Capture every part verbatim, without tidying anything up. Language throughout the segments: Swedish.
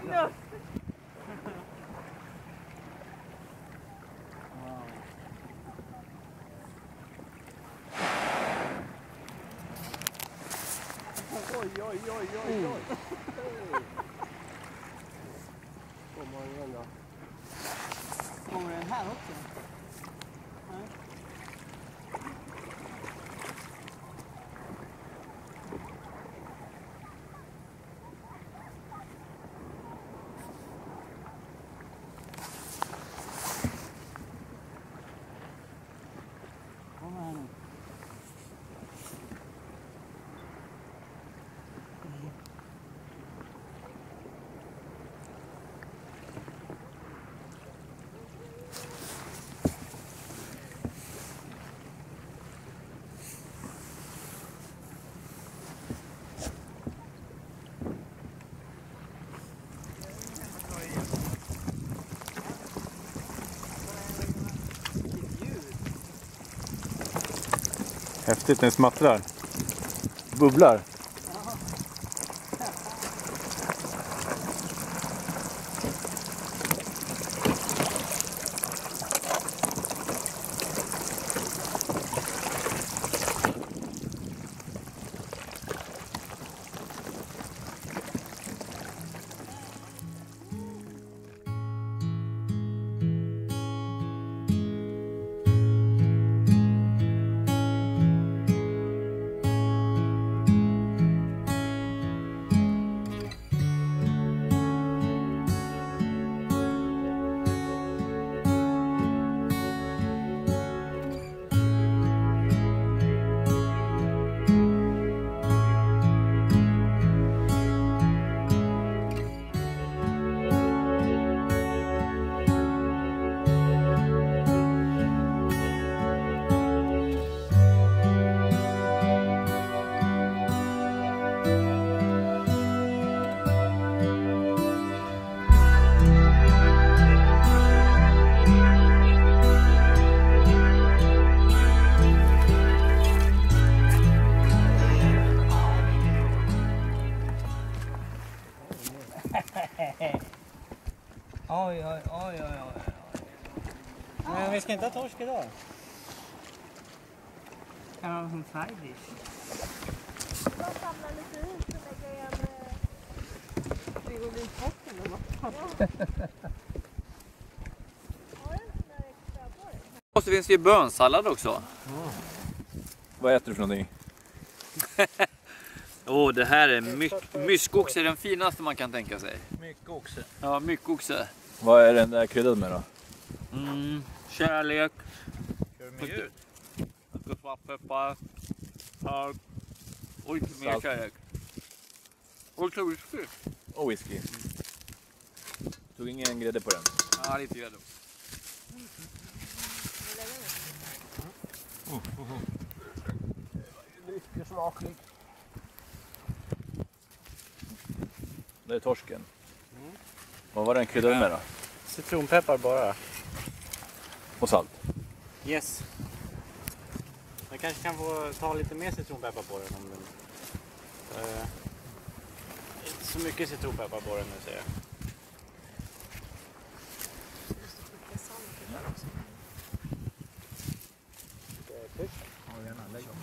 Magnus! Oj, oj, oj, oj, oj. Kommer den igen då? Kommer den här också? Nej. Kommer här nu. Häftigt när det smattrar. Bubblar. Oj, oj, oj, oj, oj. Men vi ska inte ha torsk idag. Kan man ha som side dish? Jag samlar lite ut och lägger i en frigolinpotten eller något. Har du en sån där extra på dig? Och så finns det ju bönsallad också. Mm. Vad äter du för någonting? Åh, oh, det här är my myskoxe, den finaste man kan tänka sig. Mycket oxe. Ja, myskoxe. Vad är den där kryddad med då? Mm, kärlek. Kör du med ljud? Svartpeppar. Salt. Och lite mer Salt. kärlek. Och lite whisky. Och whisky. Tog ingen grädde på den? Ja, lite grann. Mycket smakligt. Det är torsken. Mm. Vad var den kryddad med då? Citronpeppar bara. Och salt? Yes. Jag kanske kan få ta lite mer citronpeppar på den. Om den uh, inte så mycket citronpeppar på den nu ser jag. Ja, gärna. Lägg om.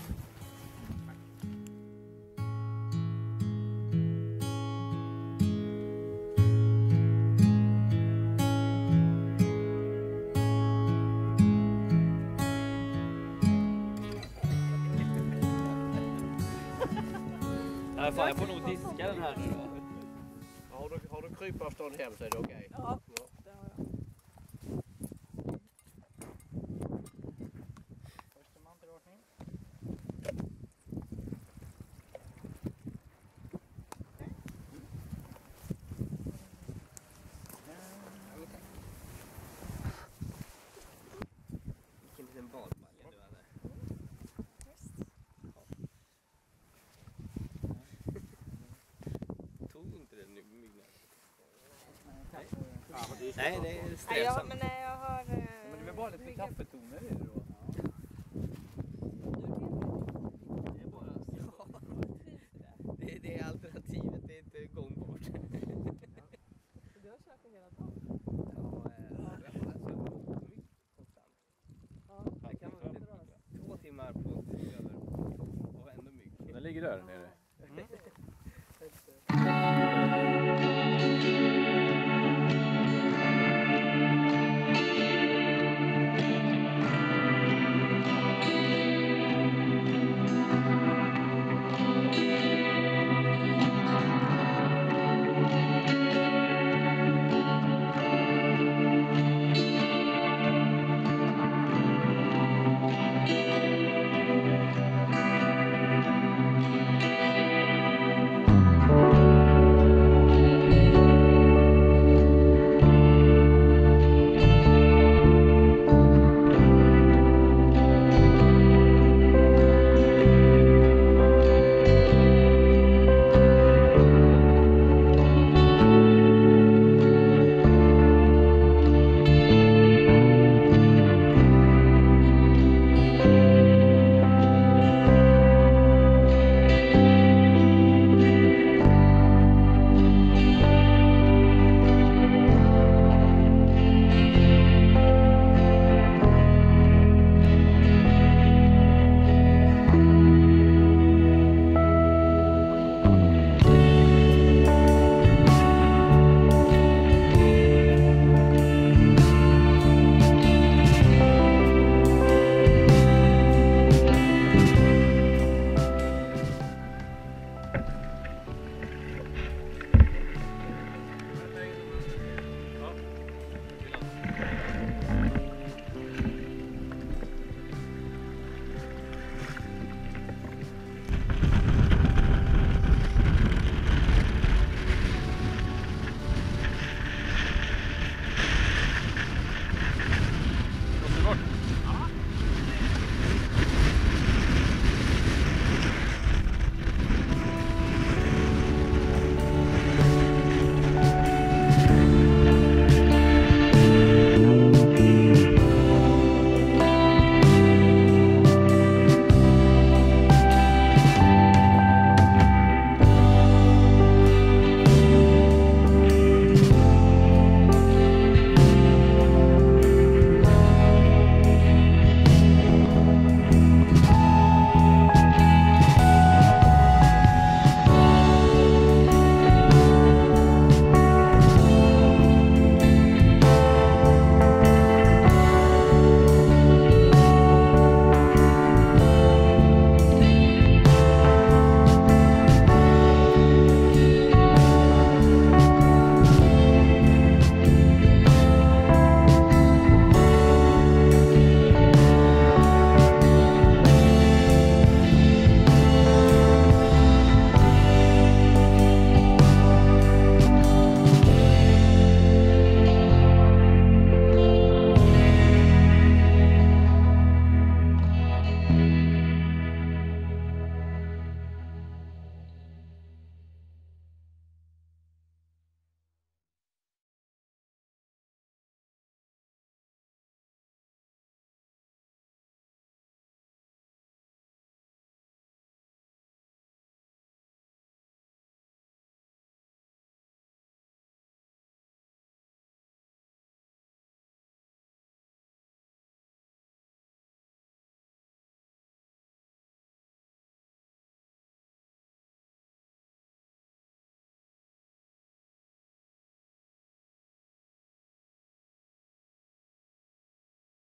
Nej, fan, jag får nog diska den här nu då. Har du, har du krypavstånd hem så är det okej. Okay. Ja, det har jag. Första man till ordning. Vilken liten badbalja du hade. Tog inte den myggen? Nej, det är Nej, jag, strävsamt. men nej, jag har... Eh, Men det är bara lite kaffetoner i det då. Det är bara det, det är alternativet, det är inte gångbart. ligger där nere. Mm.